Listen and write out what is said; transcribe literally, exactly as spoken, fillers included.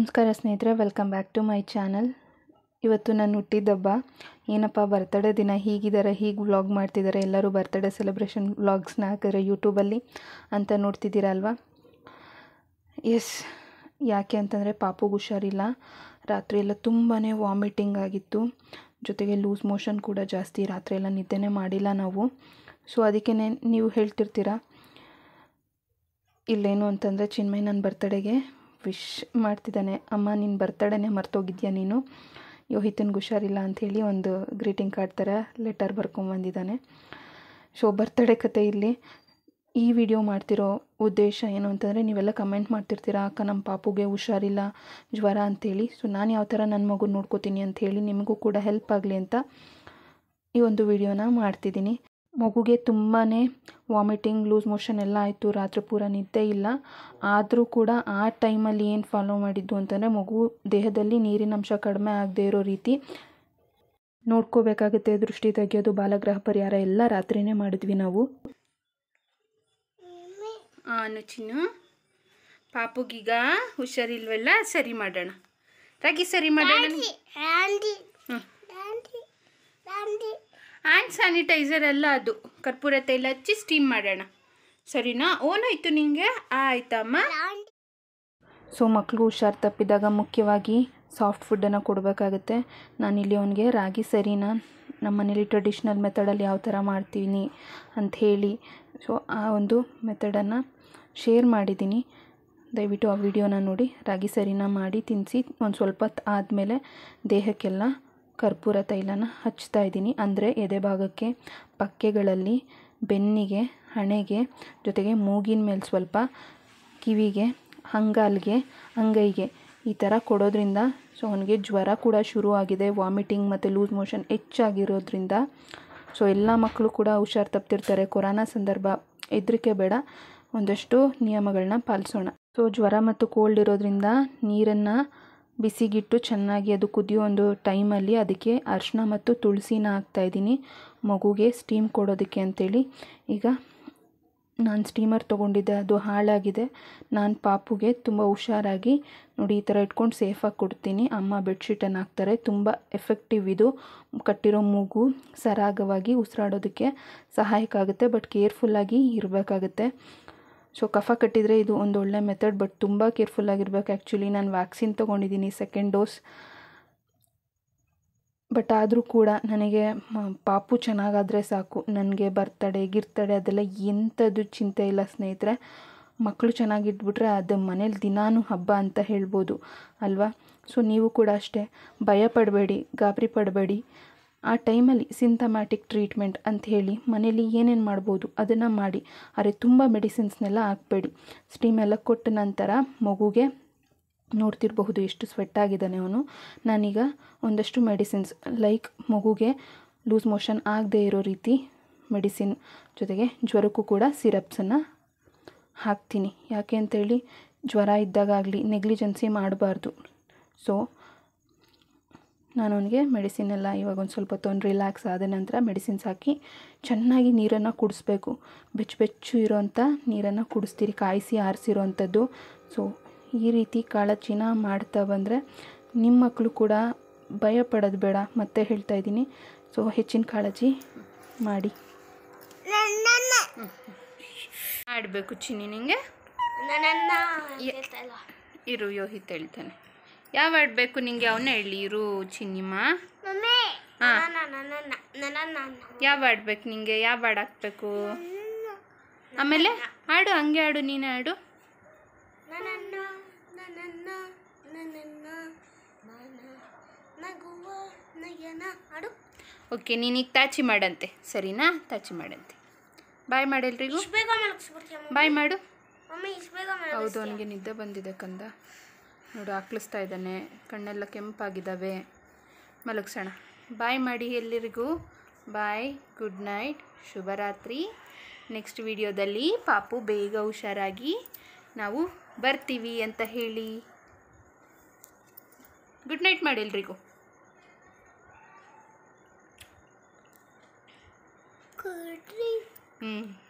ನಮಸ್ಕಾರ ಸ್ನೇಹಿತರೆ, welcome back to my channel. ಇವತ್ತು ನಾನು ಹುಟ್ಟಿದಬ್ಬ. ಏನಪ್ಪ ಬರ್ತಡೇ ದಿನ ಹೀಗಿದ್ದಾರೆ, ಹೀಗೆ ವ್ಲಾಗ್ ಮಾಡ್ತಿದ್ದಾರೆ, ಎಲ್ಲರೂ ಬರ್ತಡೇ ಸೆಲೆಬ್ರೇಷನ್ ವ್ಲಾಗ್ಸ್ನ ಹಾಕಿದ್ರೆ ಯೂಟ್ಯೂಬಲ್ಲಿ ಅಂತ ನೋಡ್ತಿದ್ದೀರಾ ಅಲ್ವಾ. ಎಸ್, ಯಾಕೆ ಅಂತಂದರೆ ಪಾಪುಗೆ ಹುಷಾರಿಲ್ಲ. ರಾತ್ರಿ ಎಲ್ಲ ತುಂಬಾ ವಾಮಿಟಿಂಗ್ ಆಗಿತ್ತು, ಜೊತೆಗೆ ಲೂಸ್ ಮೋಷನ್ ಕೂಡ ಜಾಸ್ತಿ. ರಾತ್ರಿ ಎಲ್ಲ ನಿದ್ದೆನೇ ಮಾಡಿಲ್ಲ ನಾವು. ಸೊ ಅದಕ್ಕೆ ನೀವು ಹೇಳ್ತಿರ್ತೀರ ಇಲ್ಲೇನು ಅಂತಂದರೆ, ಚಿನ್ಮಯ್ ನನ್ನ ಬರ್ತಡೆಗೆ ವಿಶ್ ಮಾಡ್ತಿದ್ದಾನೆ. ಅಮ್ಮ ನಿನ್ನ ಬರ್ತಡೇನೇ ಮರ್ತೋಗಿದ್ಯಾ ನೀನು, ಯೋಹಿತನ್ಗೆ ಹುಷಾರಿಲ್ಲ ಅಂಥೇಳಿ ಒಂದು ಗ್ರೀಟಿಂಗ್ ಕಾರ್ಡ್ ಥರ ಲೆಟರ್ ಬರ್ಕೊಂಬಂದಿದ್ದಾನೆ. ಸೊ ಬರ್ತಡೇ ಕತೆ ಇಲ್ಲಿ. ಈ ವಿಡಿಯೋ ಮಾಡ್ತಿರೋ ಉದ್ದೇಶ ಏನು ಅಂತಂದರೆ, ನೀವೆಲ್ಲ ಕಮೆಂಟ್ ಮಾಡ್ತಿರ್ತೀರ ಅಕ್ಕ ನಮ್ಮ ಪಾಪುಗೆ ಹುಷಾರಿಲ್ಲ, ಜ್ವರ ಅಂಥೇಳಿ. ಸೊ ನಾನು ಯಾವ ಥರ ನನ್ನ ಮಗು ನೋಡ್ಕೋತೀನಿ ಅಂಥೇಳಿ ನಿಮಗೂ ಕೂಡ ಹೆಲ್ಪ್ ಆಗಲಿ ಅಂತ ಈ ಒಂದು ವಿಡಿಯೋನ ಮಾಡ್ತಿದ್ದೀನಿ. ಮಗುಗೆ ತುಂಬಾ ವಾಮಿಟಿಂಗ್, ಲೂಸ್ ಮೋಷನ್ ಎಲ್ಲ ಆಯಿತು. ರಾತ್ರಿ ಪೂರ ನಿದ್ದೆ ಇಲ್ಲ. ಆದರೂ ಕೂಡ ಆ ಟೈಮಲ್ಲಿ ಏನು ಫಾಲೋ ಮಾಡಿದ್ದು ಅಂತಂದರೆ, ಮಗು ದೇಹದಲ್ಲಿ ನೀರಿನ ಅಂಶ ಕಡಿಮೆ ಆಗದೆ ಇರೋ ರೀತಿ ನೋಡ್ಕೋಬೇಕಾಗುತ್ತೆ. ದೃಷ್ಟಿ ತೆಗೆಯೋದು, ಬಾಲಗ್ರಹ ಪರಿಹಾರ ಎಲ್ಲ ರಾತ್ರಿನೇ ಮಾಡಿದ್ವಿ ನಾವು. ಆನು ಚಿನ್ನು, ಪಾಪುಗೀಗ ಹುಷಾರಿಲ್ವಲ್ಲ, ಸರಿ ಮಾಡೋಣ. ರಾಗಿ ಸರಿ ಮಾಡೋಣ. ಹ್ಯಾಂಡ್ ಸ್ಯಾನಿಟೈಸರ್ ಎಲ್ಲ ಅದು ಕರ್ಪೂರ ತೈಲ ಹಚ್ಚಿ ಸ್ಟೀಮ್ ಮಾಡೋಣ, ಸರಿನಾ? ಓನಾಯ್ತು ನಿಂಗೆ? ಆಯ್ತಮ್ಮ. ಸೊ ಮಕ್ಕಳು ಹುಷಾರು ತಪ್ಪಿದಾಗ ಮುಖ್ಯವಾಗಿ ಸಾಫ್ಟ್ ಫುಡ್ಡನ್ನು ಕೊಡಬೇಕಾಗುತ್ತೆ. ನಾನಿಲ್ಲಿ ಅವನಿಗೆ ರಾಗಿ ಸರಿನ ನಮ್ಮ ಮನೇಲಿ ಟ್ರೆಡಿಷ್ನಲ್ ಮೆಥಡಲ್ಲಿ ಯಾವ ಥರ ಮಾಡ್ತೀನಿ ಅಂಥೇಳಿ ಸೊ ಆ ಒಂದು ಮೆಥಡನ್ನು ಶೇರ್ ಮಾಡಿದ್ದೀನಿ. ದಯವಿಟ್ಟು ಆ ವಿಡಿಯೋನ ನೋಡಿ. ರಾಗಿ ಸರಿನ ಮಾಡಿ ತಿನ್ನಿಸಿ ಒಂದು ಸ್ವಲ್ಪ ಹೊತ್ತು ಆದಮೇಲೆ ದೇಹಕ್ಕೆಲ್ಲ ಕರ್ಪೂರ ತೈಲನ ಹಚ್ತಾ ಇದ್ದೀನಿ. ಅಂದರೆ ಎದೆ ಭಾಗಕ್ಕೆ, ಪಕ್ಕೆಗಳಲ್ಲಿ, ಬೆನ್ನಿಗೆ, ಹಣೆಗೆ, ಜೊತೆಗೆ ಮೂಗಿನ ಮೇಲೆ ಸ್ವಲ್ಪ, ಕಿವಿಗೆ, ಅಂಗಾಲಿಗೆ, ಅಂಗೈಗೆ ಈ ಥರ ಕೊಡೋದ್ರಿಂದ ಸೊ ಅವನಿಗೆ ಜ್ವರ ಕೂಡ ಶುರು ಆಗಿದೆ. ವಾಮಿಟಿಂಗ್ ಮತ್ತು ಲೂಸ್ ಮೋಷನ್ ಹೆಚ್ಚಾಗಿರೋದ್ರಿಂದ ಸೊ ಎಲ್ಲ ಮಕ್ಕಳು ಕೂಡ ಹುಷಾರು ತಪ್ಪಿರ್ತಾರೆ. ಕೊರೋನಾ ಸಂದರ್ಭ, ಹೆದರಿಕೆ ಬೇಡ, ಒಂದಷ್ಟು ನಿಯಮಗಳನ್ನ ಪಾಲಿಸೋಣ. ಸೊ ಜ್ವರ ಮತ್ತು ಕೋಲ್ಡ್ ಇರೋದ್ರಿಂದ ನೀರನ್ನು ಬಿಸಿಗಿಟ್ಟು ಚೆನ್ನಾಗಿ ಅದು ಕುದಿಯೋ ಒಂದು ಟೈಮಲ್ಲಿ ಅದಕ್ಕೆ ಅರಿಶಿನ ಮತ್ತು ತುಳಸಿನ ಹಾಕ್ತಾಯಿದ್ದೀನಿ ಮಗುಗೆ ಸ್ಟೀಮ್ ಕೊಡೋದಕ್ಕೆ ಅಂಥೇಳಿ. ಈಗ ನಾನು ಸ್ಟೀಮರ್ ತೊಗೊಂಡಿದ್ದೆ, ಅದು ಹಾಳಾಗಿದೆ. ನಾನು ಪಾಪುಗೆ ತುಂಬ ಹುಷಾರಾಗಿ ನೋಡಿ ಈ ಥರ ಇಟ್ಕೊಂಡು ಸೇಫಾಗಿ ಕೊಡ್ತೀನಿ. ಅಮ್ಮ ಬೆಡ್ಶೀಟನ್ನು ಹಾಕ್ತಾರೆ. ತುಂಬ ಎಫೆಕ್ಟಿವ್ ಇದು. ಕಟ್ಟಿರೋ ಮೂಗು ಸರಾಗವಾಗಿ ಉಸಿರಾಡೋದಕ್ಕೆ ಸಹಾಯಕ ಆಗುತ್ತೆ. ಬಟ್ ಕೇರ್ಫುಲ್ಲಾಗಿ ಇರಬೇಕಾಗುತ್ತೆ. ಸೊ ಕಫ ಕಟ್ಟಿದರೆ ಇದು ಒಂದು ಒಳ್ಳೆ ಮೆಥಡ್, ಬಟ್ ತುಂಬ ಕೇರ್ಫುಲ್ಲಾಗಿರ್ಬೇಕು. ಆ್ಯಕ್ಚುಲಿ ನಾನು ವ್ಯಾಕ್ಸಿನ್ ತೊಗೊಂಡಿದ್ದೀನಿ, ಸೆಕೆಂಡ್ ಡೋಸ್. ಬಟ್ ಆದರೂ ಕೂಡ ನನಗೆ ಪಾಪು ಚೆನ್ನಾಗಾದರೆ ಸಾಕು. ನನಗೆ ಬರ್ತಡೇ ಗಿರ್ತಡೇ ಅದೆಲ್ಲ ಎಂಥದ್ದು ಚಿಂತೆ ಇಲ್ಲ ಸ್ನೇಹಿತರೆ. ಮಕ್ಕಳು ಚೆನ್ನಾಗಿಟ್ಬಿಟ್ರೆ ಅದು ಮನೇಲಿ ದಿನಾನೂ ಹಬ್ಬ ಅಂತ ಹೇಳ್ಬೋದು ಅಲ್ವಾ. ಸೊ ನೀವು ಕೂಡ ಅಷ್ಟೇ, ಭಯ ಪಡಬೇಡಿ, ಗಾಬರಿ ಪಡಬೇಡಿ. ಆ ಟೈಮಲ್ಲಿ ಸಿಂಥಮ್ಯಾಟಿಕ್ ಟ್ರೀಟ್ಮೆಂಟ್ ಅಂತ ಹೇಳಿ ಮನೇಲಿ ಏನೇನು ಮಾಡ್ಬೋದು ಅದನ್ನು ಮಾಡಿ. ಆದರೆ ತುಂಬ ಮೆಡಿಸಿನ್ಸ್ನೆಲ್ಲ ಹಾಕಬೇಡಿ. ಸ್ಟೀಮ್ ಎಲ್ಲ ಕೊಟ್ಟ ನಂತರ ಮಗುಗೆ ನೋಡ್ತಿರಬಹುದು ಎಷ್ಟು ಸ್ವೆಟ್ ಆಗಿದ್ದಾನೆ ಅವನು. ನಾನೀಗ ಒಂದಷ್ಟು ಮೆಡಿಸಿನ್ಸ್ ಲೈಕ್ ಮಗುಗೆ ಲೂಸ್ ಮೋಷನ್ ಆಗದೆ ಇರೋ ರೀತಿ ಮೆಡಿಸಿನ್, ಜೊತೆಗೆ ಜ್ವರಕ್ಕೂ ಕೂಡ ಸಿರಪ್ಸನ್ನು ಹಾಕ್ತೀನಿ. ಯಾಕೆ ಅಂತೇಳಿ ಜ್ವರ ಇದ್ದಾಗಲಿ ನೆಗ್ಲಿಜೆನ್ಸಿ ಮಾಡಬಾರ್ದು. ಸೊ ನಾನು ಅವನಿಗೆ ಮೆಡಿಸಿನೆಲ್ಲ ಇವಾಗ ಒಂದು ಸ್ವಲ್ಪ ಹೊತ್ತು ರಿಲ್ಯಾಕ್ಸ್ ಆದ ನಂತರ ಮೆಡಿಸಿನ್ಸ್ ಹಾಕಿ ಚೆನ್ನಾಗಿ ನೀರನ್ನು ಕುಡಿಸ್ಬೇಕು. ಬೆಚ್ಚು ಬೆಚ್ಚು ಇರೋವಂಥ ನೀರನ್ನು ಕುಡಿಸ್ತೀರಿ, ಕಾಯಿಸಿ ಆರಿಸಿರೋವಂಥದ್ದು. ಸೊ ಈ ರೀತಿ ಕಾಳಜಿನ ಮಾಡ್ತಾ ಬಂದರೆ ನಿಮ್ಮ ಮಕ್ಕಳು ಕೂಡ ಭಯ ಪಡೋದು ಬೇಡ. ಮತ್ತೆ ಹೇಳ್ತಾ ಇದ್ದೀನಿ, ಸೊ ಹೆಚ್ಚಿನ ಕಾಳಜಿ ಮಾಡಿ. ಆಡಬೇಕು ಚಿನ್ನಿ, ನಿಂಗೆ ಇರು, ಯೋಹಿತ್ ಹೇಳ್ತಾನೆ. ಯಾವ ಆಡಬೇಕು ನಿಂಗೆ, ಅವನೇ ಹೇಳಿ. ಇರು ಚಿನ್ನಿಮ್ಮ. ಹಾಂ, ಯಾವ ಆಡ್ಬೇಕು ನಿಂಗೆ, ಯಾವ ಹಾಡು ಹಾಕ್ಬೇಕು? ಆಮೇಲೆ ಆಡು, ಹಂಗೆ ಆಡು, ನೀನೇ ಆಡು. ಓಕೆ, ನೀನೀಗ ತಾಚಿ ಮಾಡಂತೆ, ಸರಿನಾ? ತಾಚಿ ಮಾಡಂತೆ. ಬಾಯ್ ಮಾಡೆಲ್ರಿಗೂ ಬಾಯ್ ಮಾಡು. ಹೌದು, ಅವನಿಗೆ ನಿದ್ದೆ ಬಂದಿದೆ ಕಂದ. ನೋಡು ಹಾಕ್ಲಿಸ್ತಾ ಇದ್ದಾನೆ, ಕಣ್ಣೆಲ್ಲ ಕೆಂಪಾಗಿದ್ದಾವೆ. ಮಲಗಿಸೋಣ. ಬಾಯ್ ಮಾಡಿ ಎಲ್ಲರಿಗೂ. ಬಾಯ್, ಗುಡ್ ನೈಟ್, ಶುಭರಾತ್ರಿ. ನೆಕ್ಸ್ಟ್ ವಿಡಿಯೋದಲ್ಲಿ ಪಾಪು ಬೇಗ ಹುಷಾರಾಗಿ ನಾವು ಬರ್ತೀವಿ ಅಂತ ಹೇಳಿ ಗುಡ್ ನೈಟ್ ಮಾಡಿ ಎಲ್ರಿಗೂ. ಹ್ಞೂ